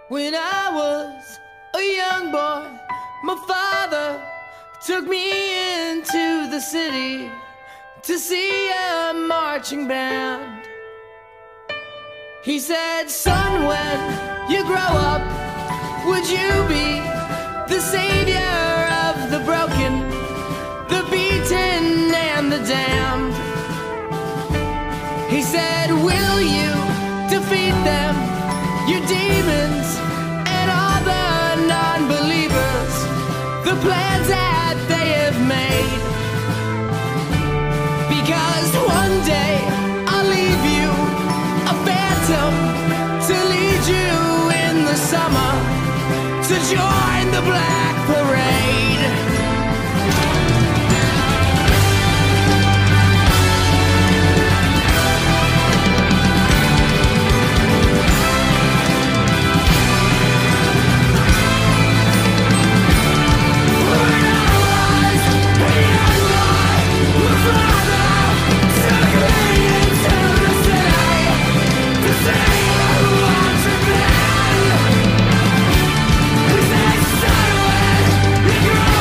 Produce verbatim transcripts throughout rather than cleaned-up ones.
When I was a young boy, my father took me into the city to see a marching band. He said, son, when you grow up, would you be the savior of the broken, the beaten and the damned? He said, will you defeat them, your demons and all the non-believers, the plans that they have made? Because one day I'll leave you a phantom to lead you in the summer to join the Black Parade. Son, when you grow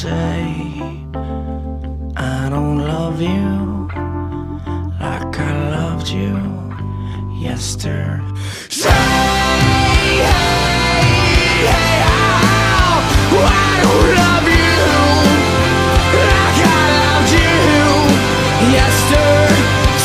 say I don't love you like I loved you yesterday. Say, hey, hey, oh, I don't love you like I loved you yesterday.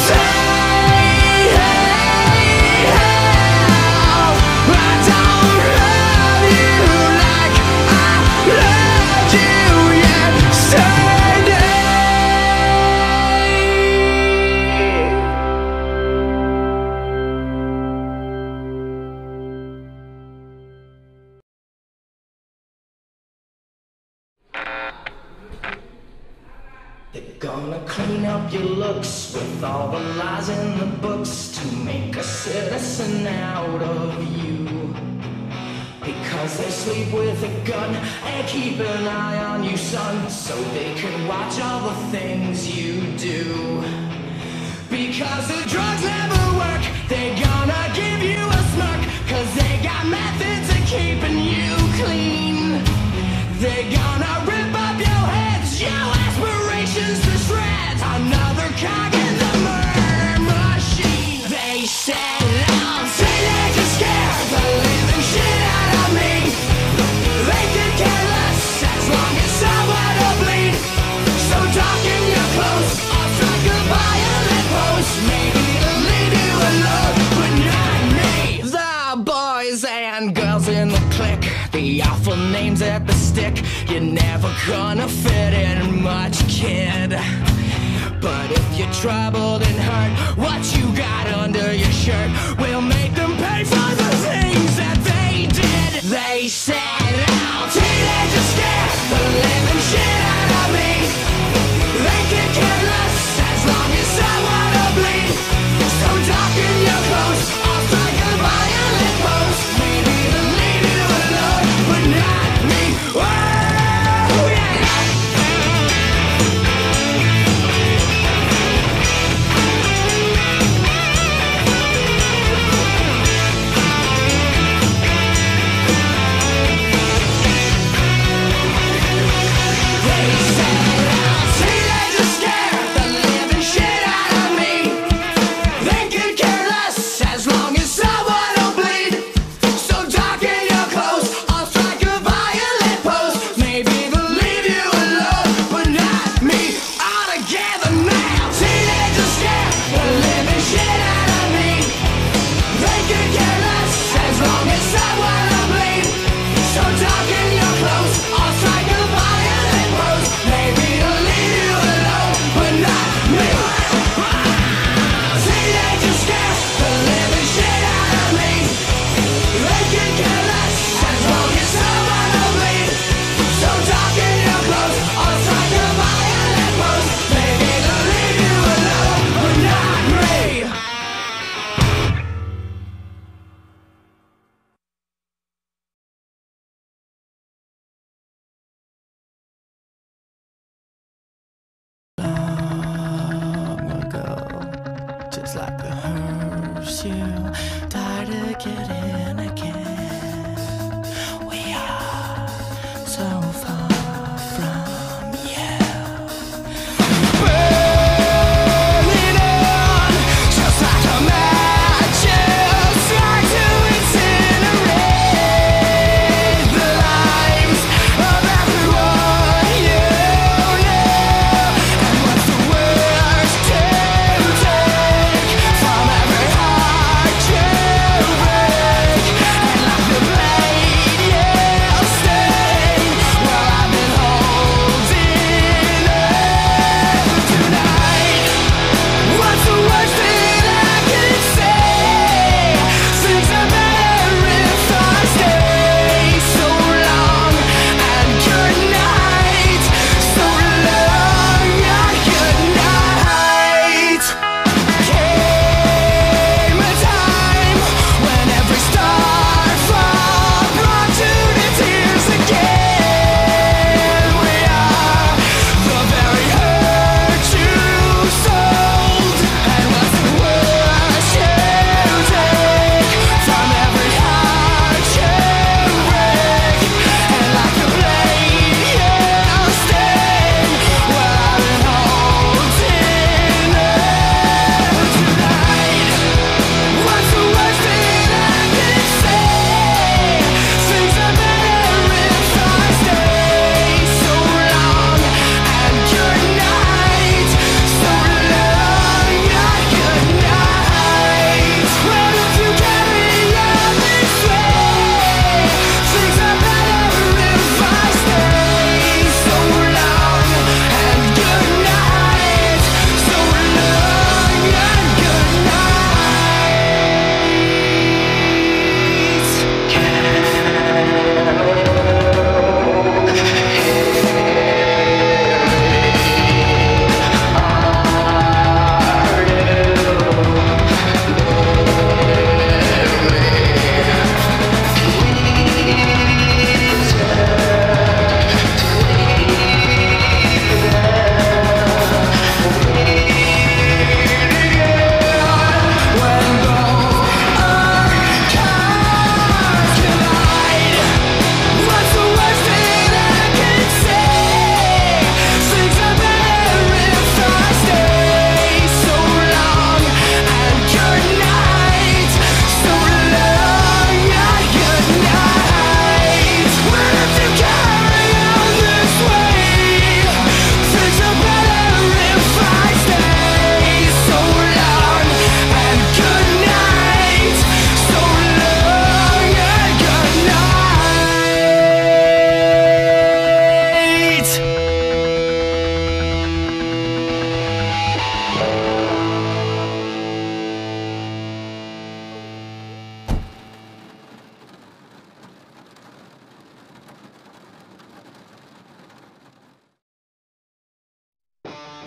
They're gonna clean up your looks with all the lies in the books to make a citizen out of you. Because they sleep with a gun and keep an eye on you, son, so they can watch all the things you do. Because the drugs never work, they're gonna give you a smirk, cause they got methods of keeping you clean. They're gonna rip up your heads, your aspirations to shreds, another cog in the murder machine. They said I'm teenagers scared the living shit out of me. They could care less as long as someone will bleed. So darken your clothes, I'll strike a violent pose. Maybe they'll leave you alone, but not me. The boys and girls in the clique, the awful names at the stick. You're never gonna fit in much, kid. But if you're troubled and hurt, what you got under your shirt will make them pay for the things that they did. They said, oh, teenagers scared the living shit out of me. They can care less as long as someone will bleed. So darken your clothes, I'll strike a violent pose. Maybe they'll leave you alone, but not me. Whoa! Just like a hearse, you die to get in again. We are so far from you. Burning on, just like a match, try to incinerate the lives of everyone you know. And what's the worst to take from every heart you break?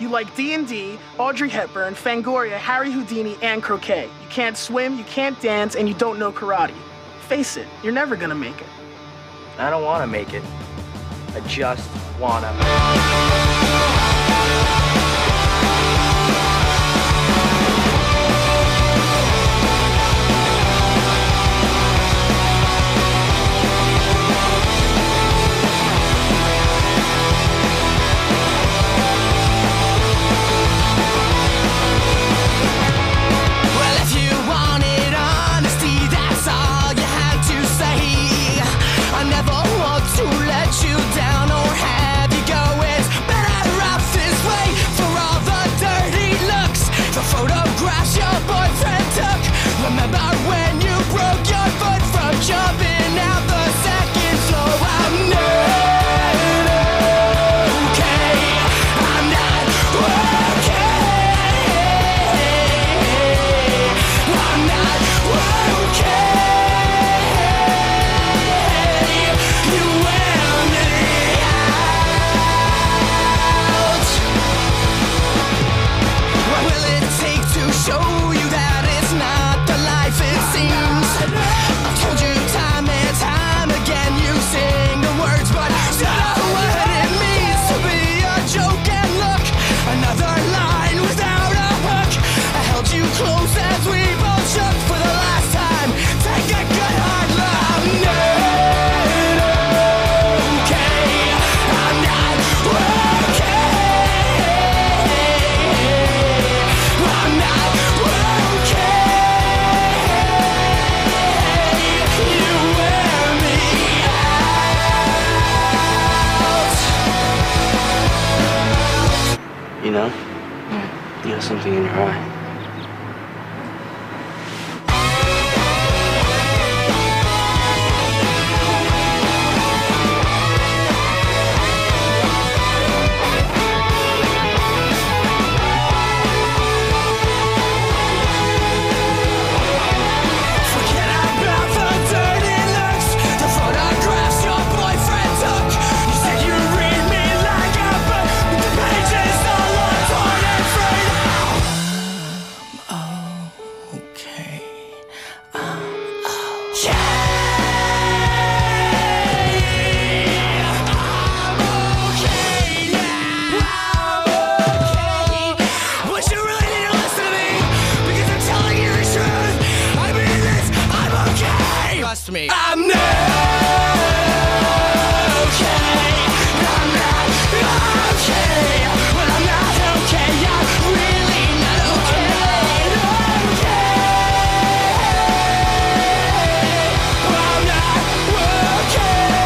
You like D and D, Audrey Hepburn, Fangoria, Harry Houdini, and croquet. You can't swim, you can't dance, and you don't know karate. Face it, you're never gonna make it. I don't wanna make it. I just wanna. You know? Mm. You have something in your eye. Me. I'm not okay. I'm not okay. Well, I'm not okay. I'm really not okay. Okay. Well, I'm not okay.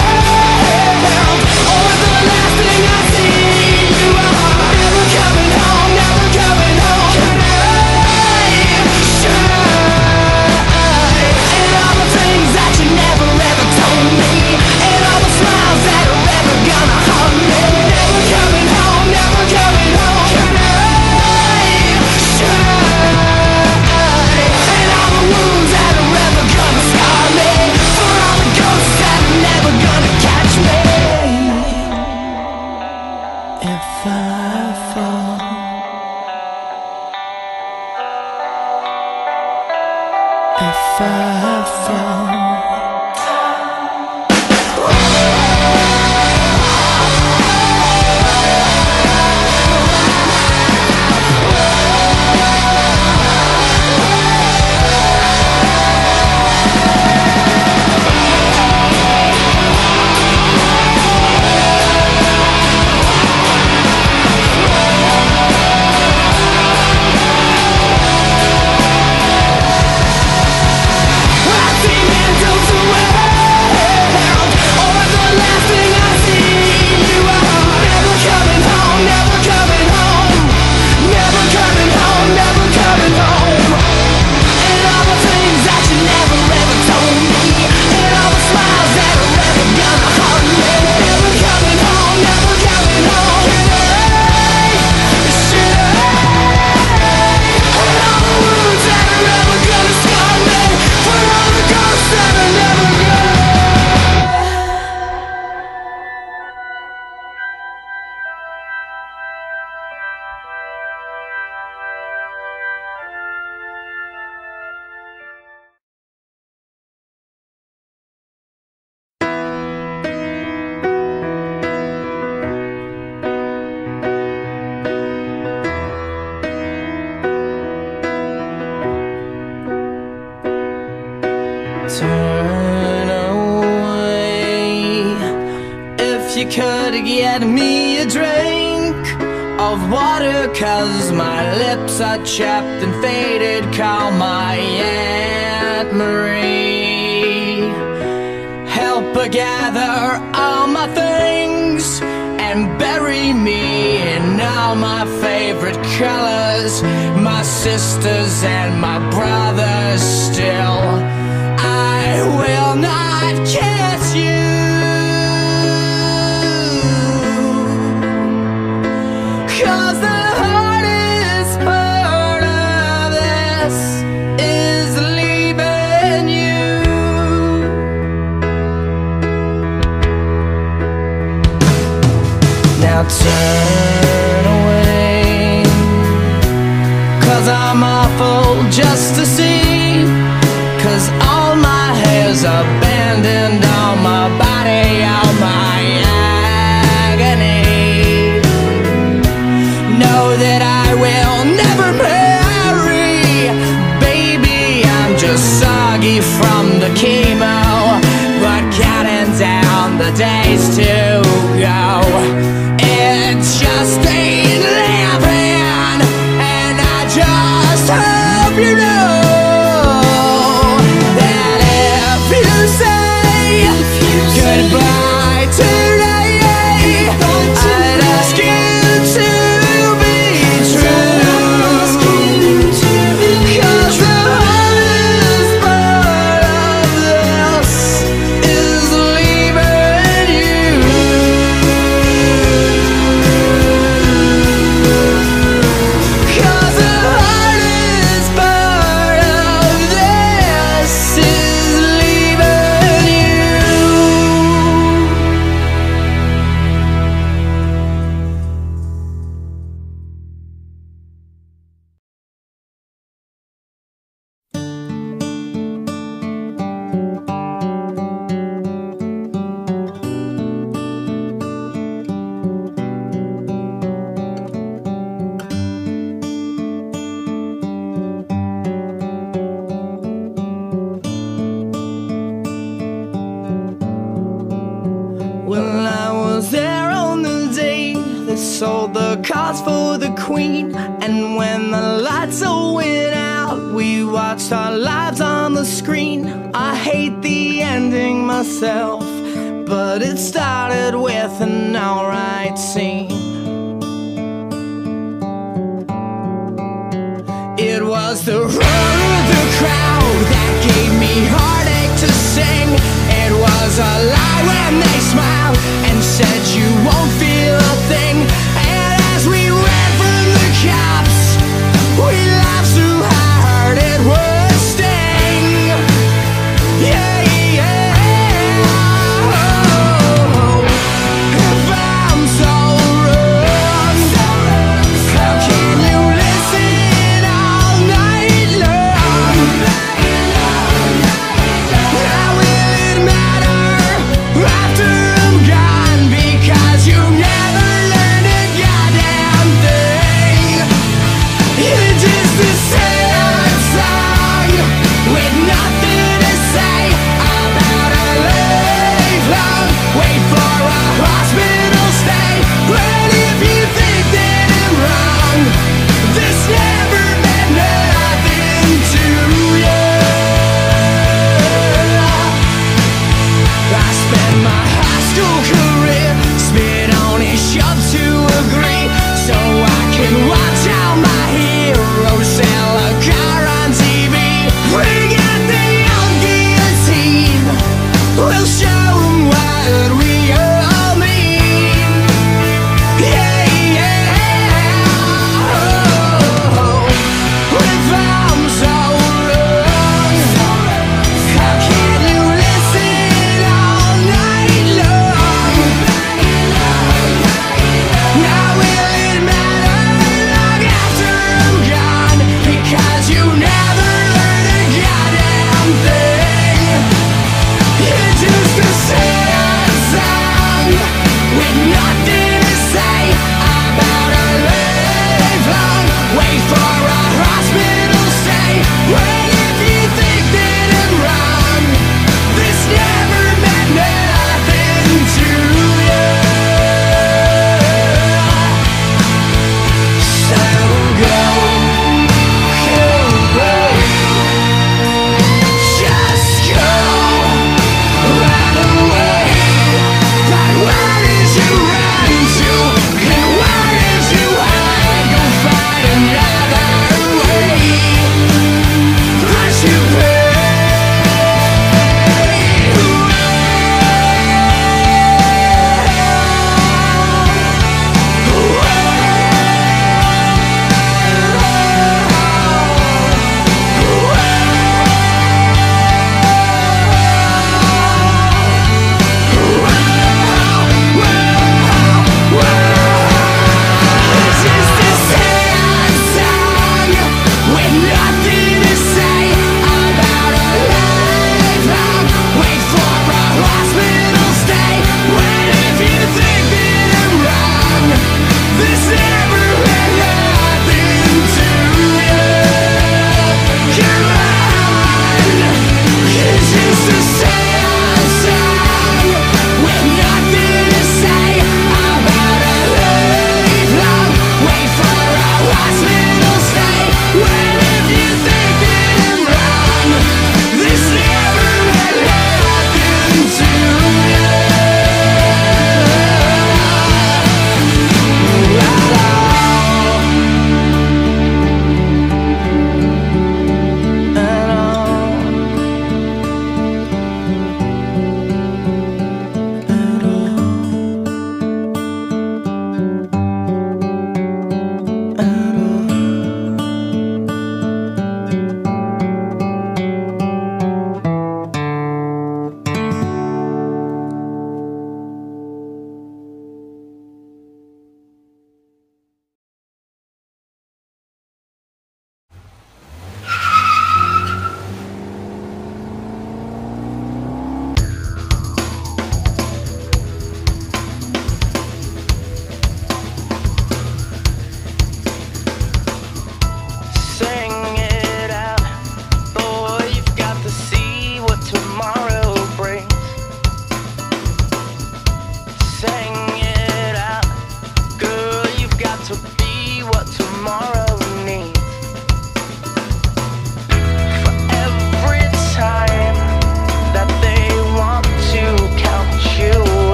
Coming home. I fall, if I fall. Turn away. If you could get me a drink of water, 'cause my lips are chapped and faded. Call my Aunt Marie. Help her gather all my things and bury me in all my favorite colors. My sisters and my brothers still, I will not kiss you, 'cause the hardest part of this is leaving you. Now turn away, 'cause I'm awful just to see. 'Cause all my hair's abandoned, all my body, all my agony. Know that I will never marry. Baby, I'm just soggy from the chemo, but counting down the days to go. It just ain't living, and I just hope you know goodbye today. I'd ask you to be true, 'cause the hardest part of this is leaving you. 'Cause the hardest part of this is leaving you. Well, I was there on the day they sold the cars for the Queen, and when the lights all went out, we watched our lives on the screen. I hate the ending myself, but it started with an alright scene. It was the roar of the crowd that gave me heartache to sing. It was a lie when they smiled and said you won't feel a thing. And as we ran from the cops, we laughed so hard it would sting. Yeah, yeah. Oh, if I'm so wrong,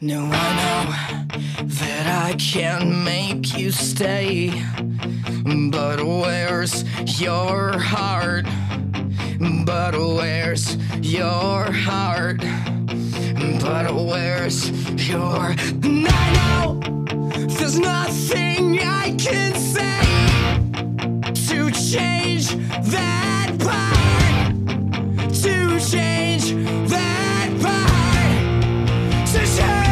No, I know that I can't make you stay, but where's your heart? But where's your heart? But where's your... And I know there's nothing I can say to change that part, to change that part, to change.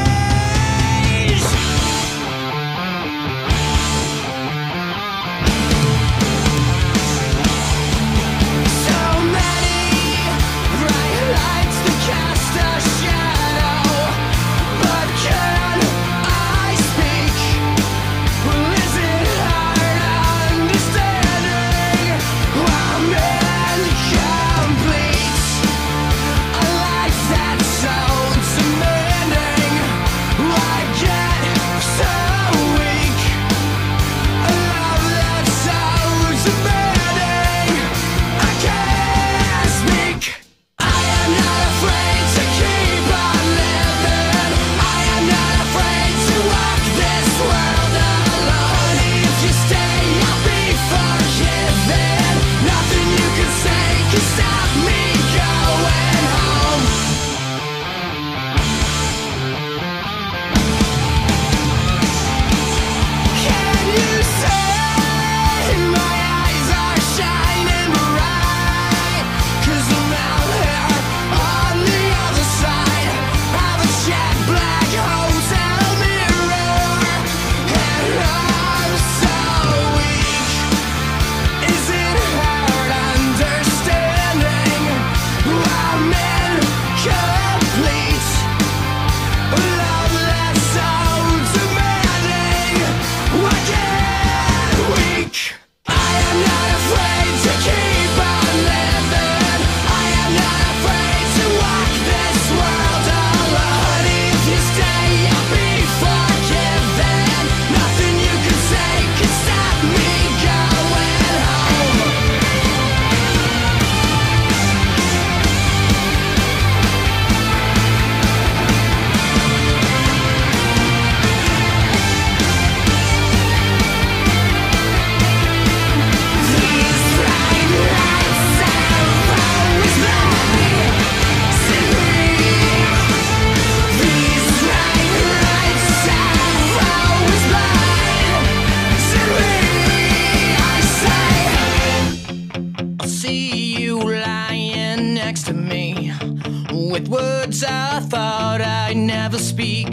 With words I thought I'd never speak,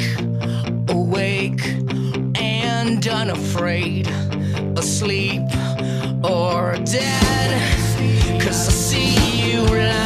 awake and unafraid, asleep or dead, 'cause I see you lying